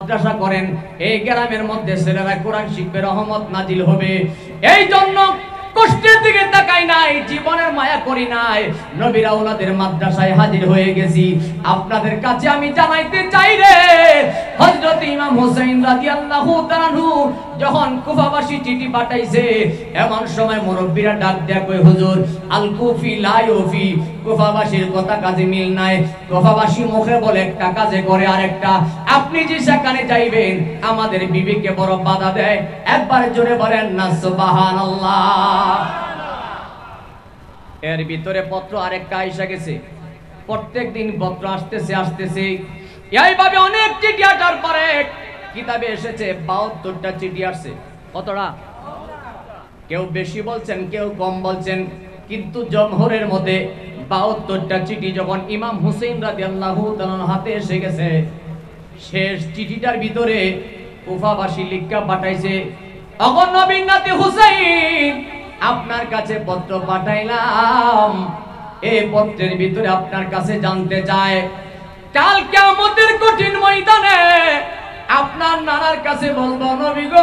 মাদ্রাসা করেন, এই গ্রামের মধ্যে ছেলেরা কোরআন শিখবে, রহমত নাজিল হবে। এই জন্য কষ্টের দিকে তাকাই নাই, জীবনের মায়া করি নাই, নবীর আওলাদের মাদ্রাসায় হাজির হয়ে গেছি। আপনাদের কাছে আমি জানাইতে চাই রে, হযরত ইমাম হুসাইন রাদিয়াল্লাহু তাআলা যখন কুফাবাসী চিঠি পাঠাইছে, এমন সময় মুরব্বীরা ডাক দেয়া কই, হুজুর আল কুফি লা ইউফি, কুফাবাসীর কথা কাজে মিল নাই। কুফাবাসী মুখে বলে একটা, কাজে করে আরেকটা। আপনি যে সেখানে যাইবেন আমাদের বিবেকে বড় বাধা দেয়। একবার জোরে বলেন না সুবহানাল্লাহ। এর ভিতরে পত্র আরেকটা আইসা গেছে, প্রত্যেকদিন পত্র আসতেছে। এইভাবে অনেক চিঠি আসার পরে কিতাবে এসেছে 72টা চিঠি আসছে। কতটা? কেউ বেশি বলছেন, কেউ কম বলছেন, কিন্তু জমহুরের মধ্যে 72টা চিঠি যখন ইমাম হুসাইন রাদিয়াল্লাহু তাআলার হাতে এসে গেছে, শেষ চিঠিটার ভিতরে কুফাবাসী লিখা পাঠাইছে, ওগো নবীর নাতি হুসাইন, আপনার কাছে পত্র পাঠাইলাম। এই পত্রের ভিতরে আপনার কাছে জানতে চায়, কাল কিয়ামতের কঠিন ময়দানে আপনার নানার কাছে বলবো, নবী গো,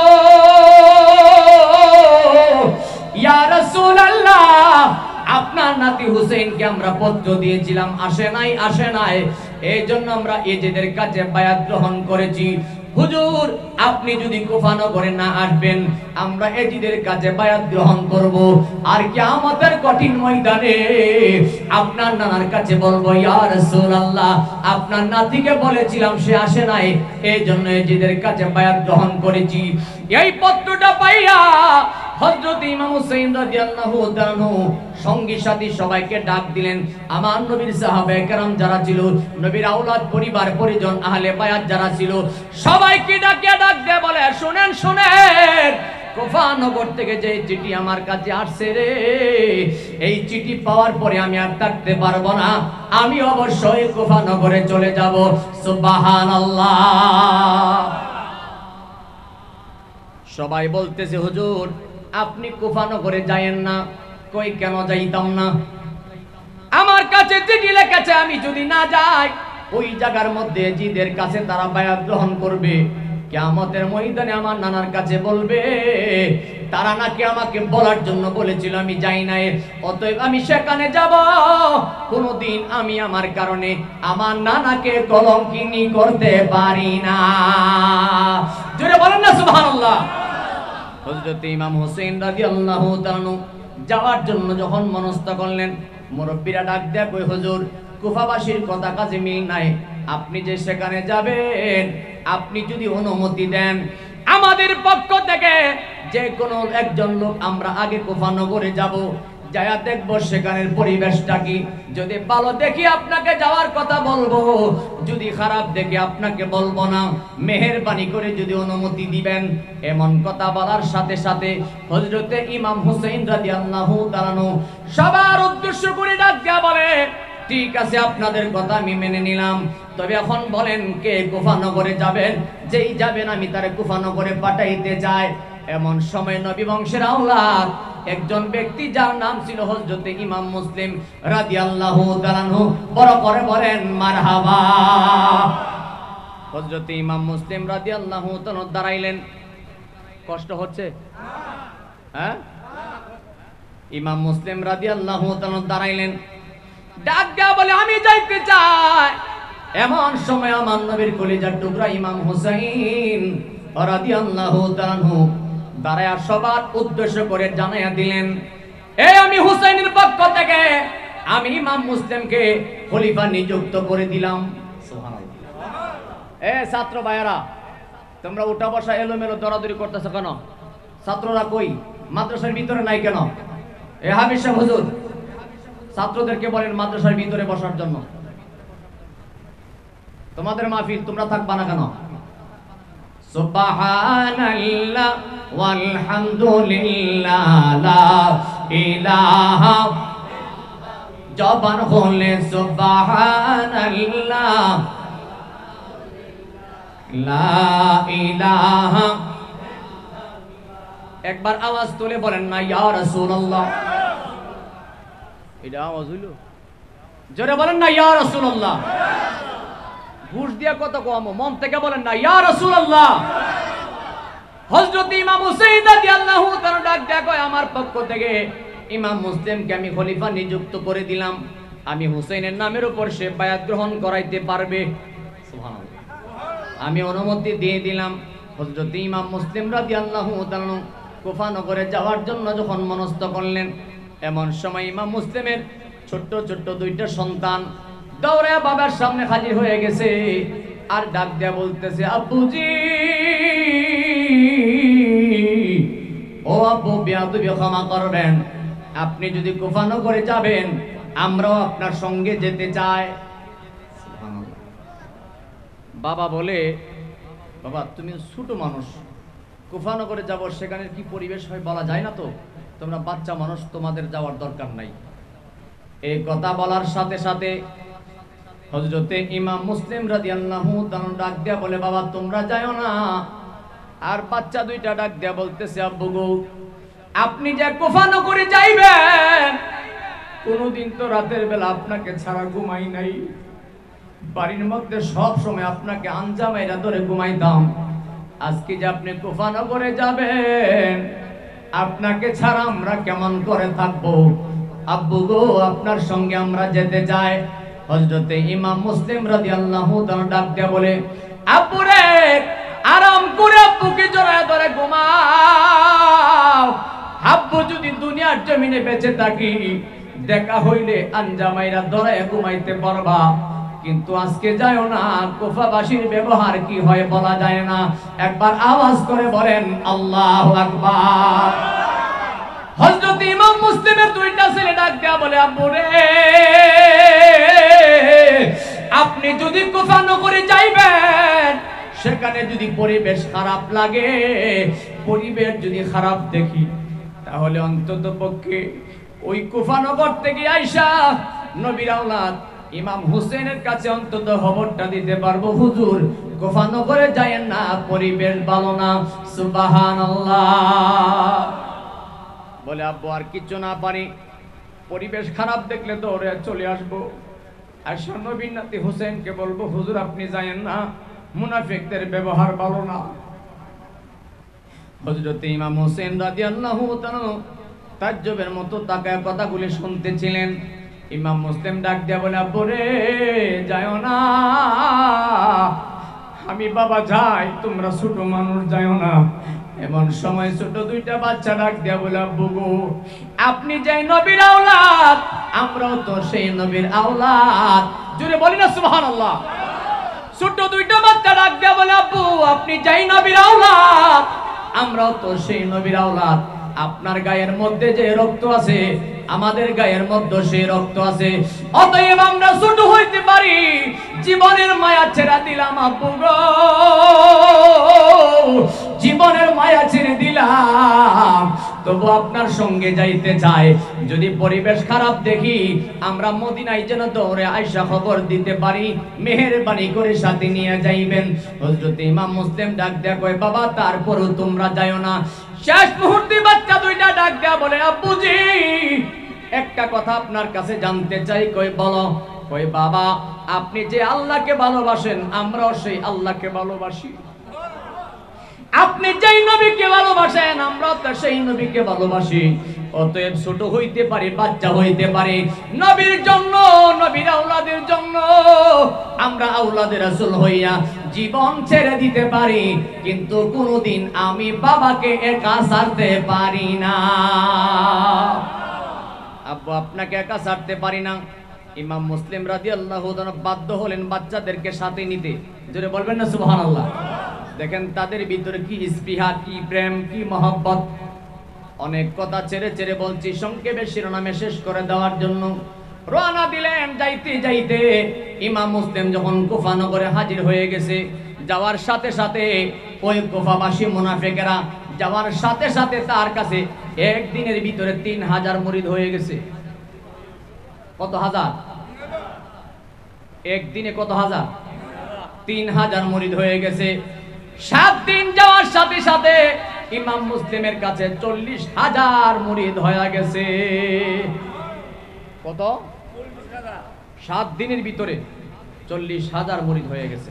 ইয়া রাসূলুল্লাহ, আপনার নাতি হুসাইনকে আমরা পত্র দিয়েছিলাম, আসে নাই। এই জন্য আমরা এজিদের কাছে বায়াত গ্রহণ করেছি। হুজুর, আপনি যদি কুফা নগরে না আসবেন, আমরা এজিদের কাছে বায়াত গ্রহণ করব, আর কিয়ামতের কঠিন ময়দানে আপনার নানার কাছে বলবো, ইয়া রাসূলুল্লাহ, আপনার নাতিকে বলেছিলাম, সে আসে নাই, এই জন্য এজিদের কাছে বায়াত গ্রহণ করেছি। এই পত্রটা পাইয়া হযরত ইমাম হুসাইন রাদিয়াল্লাহু তাআলা সঙ্গী সাথী সবাইকে ডাক দিলেন। আমার নবীর সাহাবায়ে কেরাম যারা ছিল, নবীর আওলাদ পরিবার পরিজন আহলে বায়াত যারা ছিল, সবাইকে ডাক দিয়ে বলে, শুনেন কুফা নগর থেকে যে চিঠি আমার কাছে আসছে রে, এই চিঠি পাওয়ার পরে আমি আর থাকতে পারবো না, আমি অবশ্যই কুফা নগরে চলে যাব। সুবহানাল্লাহ। সবাই বলতেছে, হুজুর আপনি কুফা নগরে যায়েন না। কই, কেন যাইতাম না? আমার কাছে চিঠি লেখেছে, আমি যদি না যাই, ওই জায়গার মধ্যে জিদের কাছে তারা বায়াত গ্রহণ করবে, কিয়ামতের ময়দানে আমার নানার কাছে বলবে, তারা নাকি আমাকে বলার জন্য বলেছিল, আমি যাই নাই, অতএব আমি সেখানে যাব। কোনদিন আমি আমার কারণে আমার নানাকে কলঙ্কিনী করতে পারি না। জোরে বলেন না সুবহানাল্লাহ। হযরত ইমাম হুসাইন রাদিয়াল্লাহু তাআলা যাওয়ার জন্য যখন মনস্থ করলেন, মুরব্বীরা ডাক দেয়া কই, হুজুর কুফাবাসীর কথা কাজে মিল নাই, আপনি যে সেখানে যাবেন, আপনি যদি অনুমতি দেন, আমাদের পক্ষ থেকে যে কোনো একজন লোক আমরা আগে কুফা নগরে যাব, যায়া দেখব সেখানের পরিবেশটা কি, যদি ভালো দেখি আপনাকে যাওয়ার কথা বলবো, যদি খারাপ দেখি আপনাকে বলবো না, মেহেরবানি করে যদি অনুমতি দিবেন। এমন কথা বলার সাথে সাথে হযরতে ইমাম হুসাইন রাদিয়াল্লাহু তাআলা সবার উদ্দেশ্য করে ডাক দিয়া বলে, ঠিক আছে, আপনাদের কথা আমি মেনে নিলাম, তবে এখন বলেন কে কুফা নগরে যাবেন? যেই যাবেন আমি তারে কুফা নগরে পাঠাইতে চাই। এমন সময় নবী বংশের আওলাদ একজন ব্যক্তি, যার নাম ছিল হযরতে ইমাম মুসলিম রাদিয়াল্লাহু তাআলা, বড় করে বলেন মারহাবা। হযরতে ইমাম মুসলিম রাদিয়াল্লাহু তাআলা দাঁড়াইলেন। কষ্ট হচ্ছে? হ্যাঁ? ইমাম মুসলিম রাদিয়াল্লাহু তাআলা দাঁড়াইলেন, ডাক দেয়া বলে, আমি যাইতে চাই। এমন সময় আমার নবীর কলিজার টুকরা ইমাম হুসাইন রাদিয়াল্লাহু তাআলা দাঁড়ায়া সবার উদ্দেশ্য করে জানাইয়া দিলেন, আমি হুসাইনের পক্ষ থেকে আমি ইমাম মুসলিমকে খলিফা নিযুক্ত করে দিলাম। সুবহানাল্লাহ। ছাত্র ভাইয়েরা, তোমরা উঠা বসা এলোমেলো দরাদরি করতেছ কেন? ছাত্ররা কই? মাদ্রাসার ভিতরে নাই কেন? হাফিজ সাহেব হুজুর, ছাত্রদেরকে বলেন মাদ্রাসার ভিতরে বসার জন্য। তোমাদের মাহফিল, তোমরা থাকবা না কেন? সুবহানাল্লাহ ওয়ালহামদুলিল্লাহ লা ইলাহা, জবান খুলে সুবহানাল্লাহ লা ইলাহা, একবার আওয়াজ তুলে বলেন না ইয়া রাসূলুল্লাহ। এটা আওয়াজ হইল? জোরে বলেন না ইয়া রাসূলুল্লাহ। ঘুষ দিয়া কত কম, মন থেকে বলেন না ইয়া রাসূলুল্লাহ। হযরত ইমাম হুসাইন রাদিয়াল্লাহু তাআলা ডাক দেয়া কয়, আমার পক্ষ থেকে ইমাম মুসলিমকে আমি খলিফা নিযুক্ত করে দিলাম, আমি হুসাইনের নামের উপর সে বায়াত গ্রহণ করাইতে পারবে। সুবহানাল্লাহ। আমি অনুমতি দিয়ে দিলাম। হযরত ইমাম মুসলিম রাদিয়াল্লাহু তাআলা কুফা নগরে যাওয়ার জন্য যখন মনস্থ করলেন, এমন সময় ইমাম মুসলিমের ছোট্ট ছোট্ট দুইটা সন্তান দৌড়ে বাবার সামনে হাজির হয়ে গেছে, আর ডাক দেয়া বলতেছে, আব্বুজি, ও আব্বু, বেয়াদবি ক্ষমা করবেন, আপনি যদি কুফা নগরে যাবেন আমরাও আপনার সঙ্গে যেতে চাই। সুবহানাল্লাহ। বাবা বলে, বাবা তুমি ছোট মানুষ, কুফা নগরে যাব, সেখানে কি পরিবেশ হয় বলা যায় না, তো তোমরা বাচ্চা মানুষ, তোমাদের যাওয়ার দরকার নাই। এই কথা বলার সাথে সাথে হযরতে ইমাম মুসলিম রাদিয়াল্লাহু তাআলা ডাক দিয়া বলে, বাবা তোমরা যাও না। আর বাচ্চা দুইটা ডাক দিয়া বলতেছে, আব্বু গো, আপনি যে কুফা নগরে যাইবেন, কোনদিন তো রাতের বেলা আপনাকে ছাড়া ঘুমাই নাই, বাড়ির মধ্যে সব সময় আপনাকে আঞ্জামাইরা ধরে ঘুমাইতাম, আজকে যে আপনি কুফা নগরে যাবেন, আপনাকে ছাড়া আমরা কেমন করে থাকবো, আব্বু গো আপনার সঙ্গে আমরা যেতে চাই। হযরতে ইমাম মুসলিম রাদিয়াল্লাহু তাআলা ডাক দিয়া বলে, আব্বু রে, আরাম করে আব্বুকে জড়ায় ধরে ঘুমাও, আব্বু যদি দুনিয়ার জমিনে বেঁচে থাকি দেখা হইলে আঞ্জামাইরা ধরে ঘুমাইতে পারবা, কিন্তু আজকে যাও না, কুফাবাসীর ব্যবহার কি হয় বলা যায় না। একবার আওয়াজ করে বলেন আল্লাহু আকবার। হযরত ইমাম মুসলিমের দুইটা ছেলে ডাক দেয়া বলে, আব্বু রে, আপনি যদি কুফা নগরে যাইবেন, সেখানে যদি পরিবেশ খারাপ লাগে, পরিবেশ যদি খারাপ দেখি, তাহলে অন্তত পক্ষে ওই কুফা নগর থেকে আইসা নবীর আওলাদ ইমাম হুসেনের কাছে অন্তত খবরটা দিতে পারবো, হুজুর কুফা নগরে যায়েন না, পরিবেশ ভালো না। সুবহানাল্লাহ। বলে, আব্বু আর কিছু না পারি, পরিবেশ খারাপ দেখলে দৌড়ে চলে আসবো, আর নবীর নাতি হুসেনকে বলবো, হুজুর আপনি যায়েন না, মুনাফিকদের ব্যবহার ভালো না। হযরত ইমাম হুসেন রাদিয়াল্লাহু তাআলা তাজ্জুবের মতো তাকায় কথাগুলি শুনতেছিলেন। ইমাম মুসলিম ডাক দিয়া বলে, আব্বু রে, যাও না, আমি বাবা যাই, তোমরা ছোট মানুষ যাও না। এমন সময় ছোট দুইটা বাচ্চা ডাক দিয়া বলে, আব্বু গো, আপনি যাই নবীর আওলাদ, আমরাও তো সেই নবীর আওলাদ। জোরে বলি না সুবহানাল্লাহ। ছোট দুইটা বাচ্চা ডাক দিয়া বলে, আব্বু আপনি যাই নবীর আওলাদ, আমরাও তো সেই নবীর আওলাদ। আপনার গায়ের মধ্যে যে রক্ত আছে, আমাদের গায়ের মধ্যে সেই রক্ত আছে, অতএব আমরা ছোট হইতে পারি, জীবনের মায়া ছেড়ে দিলাম আব্বু গো, জীবনের মায়া ছেড়ে দিলাম, তবু আপনার সঙ্গে যাইতে চাই। যদি পরিবেশ খারাপ দেখি, আমরা মদিনায় যেন দৌড়ে আইসা খবর দিতে পারি, মেহেরবানি করে সাথে নিয়ে যাইবেন। হযরত ইমাম মুসলিম ডাক দেয়া কয়, বাবা তারপরও তোমরা যাও না। শেষ মুহূর্তে বাচ্চা দুইটা ডাক দেয়া বলে, আব্বুজি একটা কথা আপনার কাছে জানতে চাই। কই বলো। কই বাবা, আপনি যে আল্লাহকে ভালোবাসেন, আমরাও সেই আল্লাহকে ভালোবাসি। আপনি যেই নবীকে ভালোবাসেন, আমরাও তো সেই নবীকে ভালোবাসি। অতএব ছোট হইতে পারে, বাচ্চা হইতে পারে, নবীর জন্য, নবীর আওলাদের জন্য আমরা আওলাদের রাসূল হইয়া জীবন ছেড়ে দিতে পারি, কিন্তু কোনদিন আমি বাবাকে একা ছাড়তে পারি না। আব্বু আপনাকে একা ছাড়তে পারি না। ইমাম মুসলিম রাদিয়াল্লাহু তাআলা বাধ্য হলেন বাচ্চাদেরকে সাথে নিতে। জোরে বলবেন না সুবহানাল্লাহ। দেখেন তাদের ভিতরে কি স্পৃহা, কি প্রেম, কি মহব্বত। অনেক কথা ছেড়ে ছেড়ে বলছি, সংক্ষেপে শিরোনামে শেষ করে দেওয়ার জন্য। রওনা দিলেন। যাইতে যাইতে ইমাম মুসলিম যখন কুফা নগরে হাজির হয়ে গেছে, যাওয়ার সাথে সাথে ওই কুফাবাসী মুনাফিকেরা যাওয়ার সাথে সাথে তার কাছে একদিনের ভিতরে 3000 মুরিদ হয়ে গেছে। কত হাজার? একদিনে কত হাজার? 3000 মুরিদ হয়ে গেছে। 7 দিন যাওয়ার সাথে সাথে ইমাম মুসলিমের কাছে 40,000 মুরিদ হয়ে গেছে। কত? 7 দিনের ভিতরে 40,000 মুরিদ হয়ে গেছে।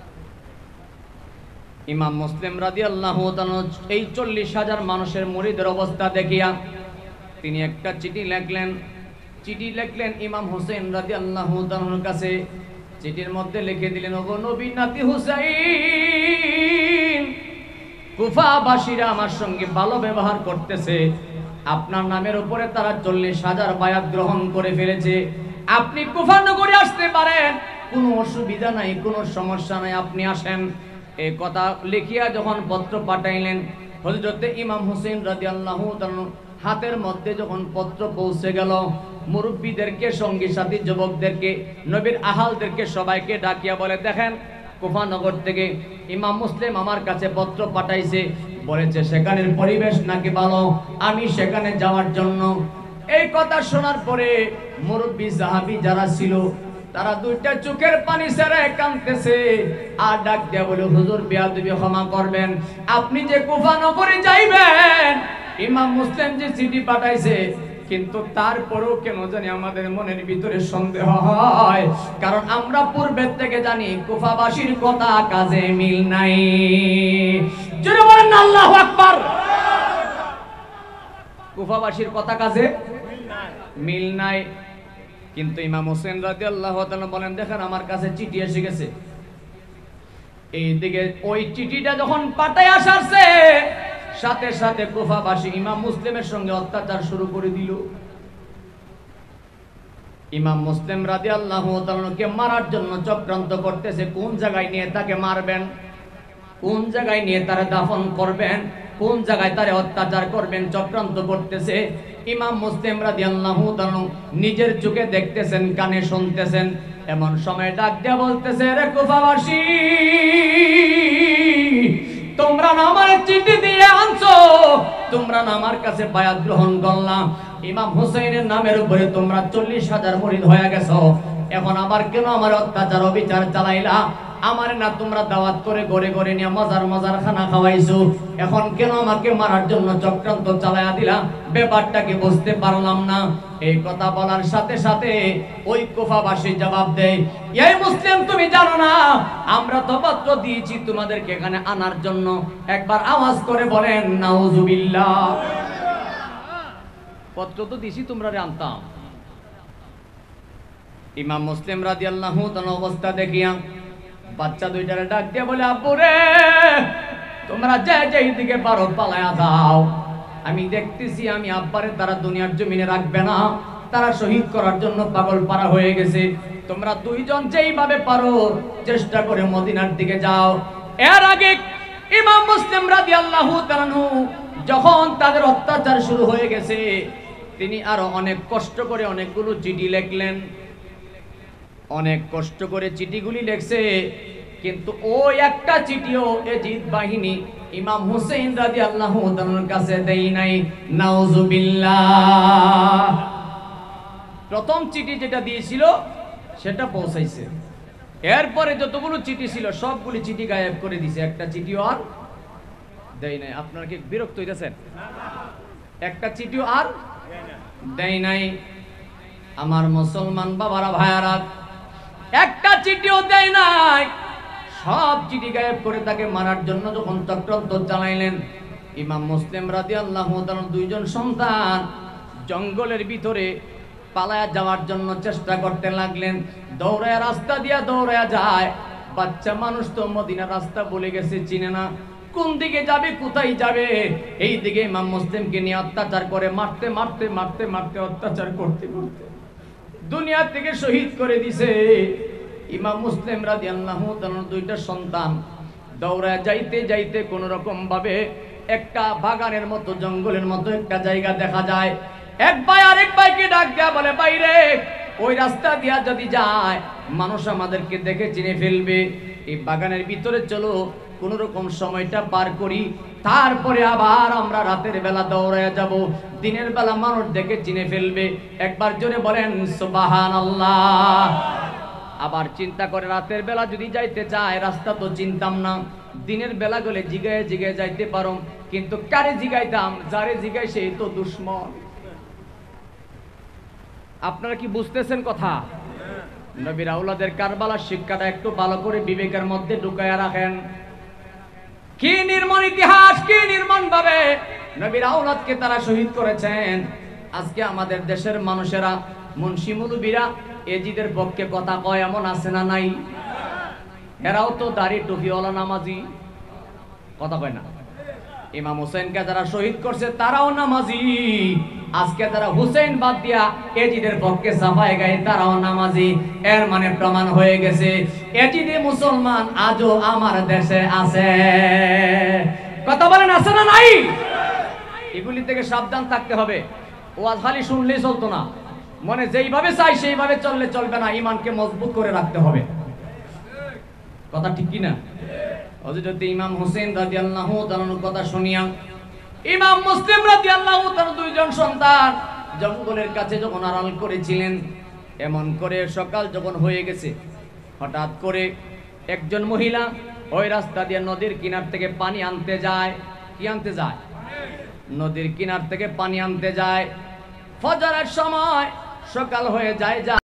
ইমাম মুসলিম রাদিয়াল্লাহু তাআলা এই 40,000 মানুষের মুরিদের অবস্থা দেখিয়া তিনি একটা চিঠি লিখলেন ইমাম হোসেন রাদিয়াল্লাহু তাআলার কাছে। চিঠির মধ্যে লিখে দিলেন, ওগো নবী নাতি হুসাইন, কুফাবাসীরা আমার সঙ্গে ভালো ব্যবহার করতেছে, আপনার নামের উপরে তারা 40,000 বায়াত গ্রহণ করে ফেলেছে, আপনি কুফা নগরে আসতে পারেন, কোনো অসুবিধা নাই, কোনো সমস্যা নাই, আপনি আসেন। এই কথা লিখিয়া যখন পত্র পাঠাইলেন, হযরতে ইমাম হোসেন রাদিয়াল্লাহু তাআলা হাতের মধ্যে যখন পত্র পৌঁছে গেল, মুরব্বীদেরকে, সঙ্গী সাথী যুবকদেরকে, নবীর আহালদেরকে সবাইকে ডাকিয়া বলে, দেখেন কুফানগর থেকে ইমাম মুসলিম আমার কাছে পত্র পাঠাইছে, বলেছে সেখানের পরিবেশ নাকি ভালো, আমি সেখানে যাওয়ার জন্য। এই কথা শোনার পরে মুরব্বী সাহাবী যারা ছিল তারা দুইটা চোখের পানি ছেড়ে কাঁদতেছে আর ডাক দিয়া বলে, হুজুর বেয়াদবি ক্ষমা করবেন, আপনি যে কুফানগরে যাইবেন, ইমাম মুসলিম যে চিঠি পাঠাইছে, কিন্তু তারপরেও কেন জানি আমাদের মনের ভিতরে সন্দেহ হয়, কারণ আমরা পূর্বের থেকে জানি কুফাবাসীর কথা কাজে মিল নাই। জোরে বলেন না আল্লাহু আকবার। কুফাবাসীর কথা কাজে মিল নাই। কিন্তু ইমাম হোসেন রাদিয়াল্লাহু তাআলা বলেন, দেখেন আমার কাছে চিঠি এসে গেছে। এইদিকে ওই চিঠিটা যখন পাঠায় আসারছে, সাথে সাথে কুফাবাসী ইমাম মুসলিমের সঙ্গে অত্যাচার শুরু করে দিল। ইমাম মুসলিম রাদিয়াল্লাহু তাআলাকে মারার জন্য চক্রান্ত করতেছে, কোন জায়গায় নিয়ে তাকে মারবেন, কোন জায়গায় নিয়ে তারে দাফন করবেন, কোন জায়গায় তারে অত্যাচার করবেন, চক্রান্ত করতেছে। ইমাম মুসলিম রাদিয়াল্লাহু তাআলা নিজের চোখে দেখতেছেন, কানে শুনতেছেন। এমন সময় ডাক দিয়া বলতেছে, রে কুফাবাসী, তোমরা না আমার চিঠি দিয়ে আনছো, তোমরা না আমার কাছে বায়াত গ্রহণ করলা, ইমাম হুসাইনের নামের উপরে তোমরা 40,000 মুরিদ হয়ে গেছো, এখন আবার কেন আমার অত্যাচার অবিচার চালাইলা? আমার না তোমরা দাওয়াত করে ঘরে ঘরে নিয়ে মজার খানা খাওয়াইছো, এখন কেন আমাকে মারার জন্য চক্রান্ত চালাইয়া দিলা? ব্যাপারটা কি বুঝতে পারলাম না। এই কথা বলার সাথে সাথে ওই কুফাবাসী জবাব দেয়, এই মুসলিম তুমি জানো না আমরা তো পত্র দিয়েছি তোমাদেরকে এখানে আনার জন্য? একবার আওয়াজ করে বলেন নাউজুবিল্লাহ। পত্র তো দিছি, তোমরা রে আনতাম। ইমাম মুসলিম রাদিয়াল্লাহু তাআলা অবস্থা দেখিয়া বাচ্চা দুইটারে ডাক দিয়ে বলে, আব্বু রে, তোমরা যেই দিকে পারো পালায়া যাও, আমি দেখতেছি আমি আব্বারে তারা দুনিয়ার জমিনে রাখবে না, তারা শহীদ করার জন্য পাগল পারা হয়ে গেছে, তোমরা দুইজন যেইভাবে পারো চেষ্টা করে মদিনার দিকে যাও। এর আগে ইমাম মুসলিম রাদিয়াল্লাহু তাআলা যখন তাদের অত্যাচার শুরু হয়ে গেছে, তিনি আরো অনেক কষ্ট করে অনেকগুলো চিঠি লিখলেন, অনেক কষ্ট করে চিঠিগুলি লেখছে, কিন্তু ওই একটা চিঠিও এজিদ বাহিনী ইমাম হুসাইন রাদিয়াল্লাহু তাআলার কাছে দেই নাই। নাউজুবিল্লাহ। প্রথম চিঠি যেটা দিয়েছিল সেটা পৌঁছাইছে, এরপরে যতগুলো চিঠি ছিল সবগুলি চিঠি গায়েব করে দিয়েছে, একটা চিঠিও আর দেই নাই। আপনারা কি বিরক্ত হইতেছেন? একটা চিঠিও আর দেই নাই। আমার মুসলমান বাবারা ভাইয়ারা, একটা চিঠিও দেয় নাই, সব চিঠি গায়েব করে তাকে মারার জন্য যখন চক্রান্ত চালাইলেন, ইমাম মুসলিম রাদিয়াল্লাহু তাআলার দুইজন সন্তান জঙ্গলের ভিতরে পালায়া যাওয়ার জন্য চেষ্টা করতে লাগলেন। দৌড়ায়া রাস্তা দিয়া দৌড়ায়া যায়, বাচ্চা মানুষ তো মদিনা রাস্তা বলে গেছে, চিনে না, কোন দিকে যাবে কোথায় যাবে। এই দিকে ইমাম মুসলিমকে নিয়ে অত্যাচার করে মারতে মারতে মারতে মারতে অত্যাচার করতে করতে দুনিয়া থেকে শহীদ করে দিছে। ইমাম মুসলিম রাদিয়াল্লাহু তাআলার দুইটা সন্তান দৌড়ায় যাইতে যাইতে কোন রকম ভাবে একটা বাগানের মতো, জঙ্গলের মতো একটা জায়গা দেখা যায়। এক ভাই আরেক ভাইকে ডাক দেয়া বলে, বাইরে ওই রাস্তা দিয়া যদি যায় মানুষ আমাদেরকে দেখে চিনে ফেলবে, এই বাগানের ভিতরে চলো, কোন রকম সময়টা পার করি, তারপরে আবার আমরা রাতের বেলা দৌড়ায় যাব, দিনের বেলা মানুষ দেখে চিনে ফেলবে। একবার জোরে বলেন সুবহানাল্লাহ। আবার চিন্তা করে রাতের বেলা যদি যাইতে চায়, রাস্তা তো চিনতাম না, দিনের বেলা গেলে জিগায় জিগায় যাইতে পারো, কিন্তু কারে জিগাইতাম? যারে জিগাই সেই তো দুশ্মন। আপনারা কি বুঝতেছেন কথা? নবীর আওলাদের কারবালার শিক্ষাটা একটু ভালো করে বিবেকের মধ্যে ঢুকায়া রাখেন। কি নির্মম ইতিহাস, কি নির্মম ভাবে নবীর আওলাদকে তারা শহীদ করেছেন। আজকে আমাদের দেশের মানুষেরা, মুন্সি মুলুবীরা এজিদের পক্ষে কথা কয়, এমন আছে না নাই? এরাও তো দাড়ি টুপিওয়ালা নামাজি, কথা কয় না? ইমাম হোসেনকে যারা শহীদ করছে তারাও নামাজি। আজকে যারা হুসেন বাদ দিয়া এজিদের পক্ষে সাফাই গায় তারাও নামাজি। এর মানে প্রমাণ হয়ে গেছে এজিদে মুসলমান আজও আমার দেশে আছে। কথা বলেন, আছে না নাই? এগুলি থেকে সাবধান থাকতে হবে। ওয়াজ খালি শুনলেই চলতো না, মনে যেইভাবে চাই সেইভাবে চললে চলবে না, ঈমানকে মজবুত করে রাখতে হবে। কথা ঠিক কি না? হযরত ইমাম হোসেন রাদিয়াল্লাহু তাআলার কথা শুনিয়া ইমাম মুসলিম রাদিয়াল্লাহু তাআলার দুইজন সন্তান জঙ্গলের কাছে যখন আড়াল করেছিলেন, এমন করে সকাল যখন হয়ে গেছে, হঠাৎ করে একজন মহিলা ওই রাস্তা দিয়ে নদীর কিনার থেকে পানি আনতে যায়। কি আনতে যায়? নদীর কিনার থেকে পানি আনতে যায়। ফজরের সময় সকাল হয়ে যায়।